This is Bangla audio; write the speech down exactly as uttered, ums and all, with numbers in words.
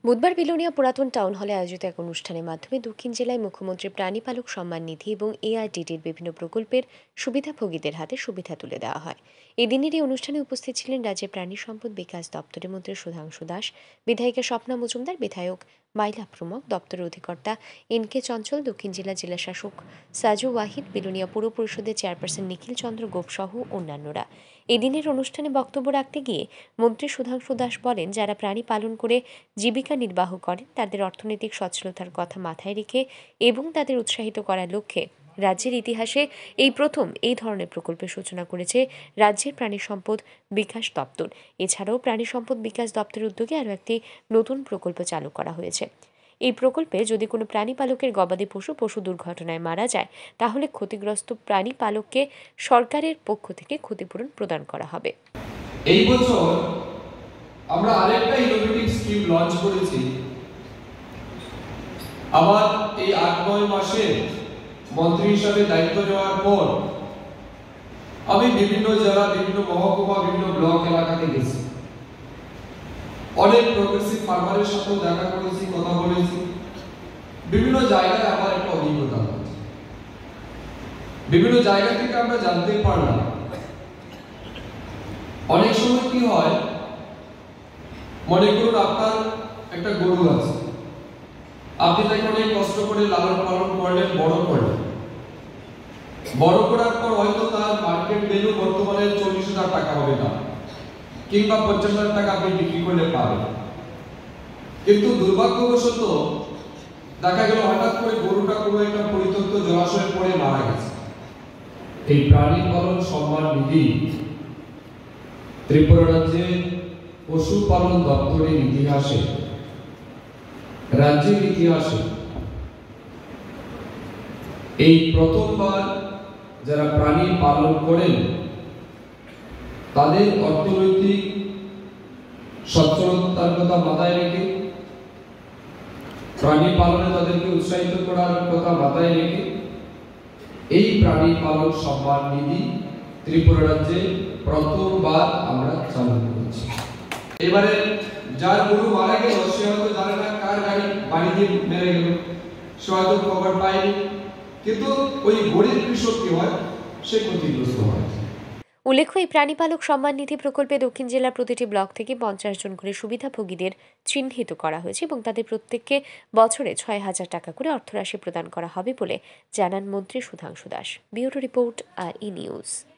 বুধবার বিলোনিয়া পুরাতন টাউন হলে আয়োজিত এক অনুষ্ঠানের মাধ্যমে দক্ষিণ জেলায় মুখ্যমন্ত্রী প্রাণীপালক সম্মান নিধি এবং এআরডিটির বিভিন্ন প্রকল্পের সুবিধাভোগীদের হাতে সুবিধা তুলে দেওয়া হয়। এদিনের এই অনুষ্ঠানে উপস্থিত ছিলেন রাজ্যের প্রাণী সম্পদ বিকাশ দপ্তরের মন্ত্রী সুধাংশু দাস, বিধায়িকা স্বপ্না মজুমদার, বিধায়ক মাইলা প্রমুখ, দপ্তরের অধিকর্তা এন কে চঞ্চল, দক্ষিণ জেলা জেলা শাসক সাজু ওয়াহিদ, বিলোনিয়া পৌর পরিষদের চেয়ারপারসন নিখিল চন্দ্র গোপ সহ অন্যান্যরা। এদিনের অনুষ্ঠানে বক্তব্য রাখতে গিয়ে মন্ত্রী সুধাংশু দাস বলেন, যারা প্রাণী পালন করে জীবিকা নির্বাহ করেন তাদের অর্থনৈতিক সচ্ছলতার কথা মাথায় রেখে এবং তাদের উৎসাহিত করার লক্ষ্যে রাজ্যের ইতিহাসে এই প্রথম এই ধরনের প্রকল্পের সূচনা করেছে রাজ্যের প্রাণী সম্পদ বিকাশ দপ্তর। এছাড়াও প্রাণী সম্পদ বিকাশ দপ্তরের উদ্যোগে আরও একটি নতুন প্রকল্প চালু করা হয়েছে। এই প্রকল্পে যদি কোনো প্রাণী পালকের গবাদি পশু পশু দুর্ঘটনায় মারা যায়, তাহলে ক্ষতিগ্রস্ত প্রাণী পালককে সরকারের পক্ষ থেকে ক্ষতিপূরণ প্রদান করা হবে। এই বছর আমরা আরেকটা ইনোভেটিভ স্কিম লঞ্চ করেছি। আবার এই আট নয় মাসে মন্ত্রী হিসাবে দায়িত্ব নেওয়ার পর আমি বিভিন্ন জেলা, বিভিন্ন মহকুমা, বিভিন্ন ব্লক এলাকাতে গেছি। অনেক প্রগ্রেসিভ ফার্মারের সাথেও দেখা করেছি, কথা বলেছি। বিভিন্ন জায়গায় আমার একটা অভিজ্ঞতা হয়েছে। বিভিন্ন জায়গা থেকে আমরা জানতে পারলাম অনেক সময় কি হয়, মনে করুন আপনার একটা গরু আছে, আপনি তাকে অনেক কষ্ট করে লালন পালন করলেন, বড় করলেন। বড় করার পর হয়তো তার মার্কেট ভ্যালু বর্তমানে চল্লিশ হাজার টাকা হবে না, কিংবা পঞ্চাশ হাজার টাকা আপনি বিক্রি করলে পাবেন। কিন্তু দুর্ভাগ্যবশত দেখা গেল হঠাৎ করে গরুটা কোনো একটা পরিত্যক্ত জলাশয়ে পড়ে মারা গেছে। এই প্রাণী পালন সম্মান নিধি ত্রিপুরা রাজ্যের পশুপালন দপ্তরের ইতিহাসে, রাজ্যের ইতিহাসে এই প্রথমবার যারা প্রাণী পালন করেন তাদের অর্থনৈতিক সচ্ছলতার কথা মাথায় রেখে, প্রাণী পালনে তাদেরকে উৎসাহিত করার কথা মাথায় রেখে এই প্রাণী পালন সম্মান নিধি ত্রিপুরা রাজ্যে প্রথমবার আমরা চালু করেছি। এবারে যার গরু মারা গেল সে হয়তো জানে না কার গাড়ি বাড়ি দিয়ে মেরে গেল, সে হয়তো খবর পায়নি, কিন্তু ওই গরিব কৃষক কি হয়, সে ক্ষতিগ্রস্ত হয়। উল্লেখ্য, এই প্রাণীপালক সম্মান নিধি প্রকল্পে দক্ষিণ জেলার প্রতিটি ব্লক থেকে পঞ্চাশ জন করে সুবিধাভোগীদের চিহ্নিত করা হয়েছে এবং তাদের প্রত্যেককে বছরে ছয় হাজার টাকা করে অর্থরাশি প্রদান করা হবে বলে জানান মন্ত্রী Sudhanshu Das. Bureau report, R E news.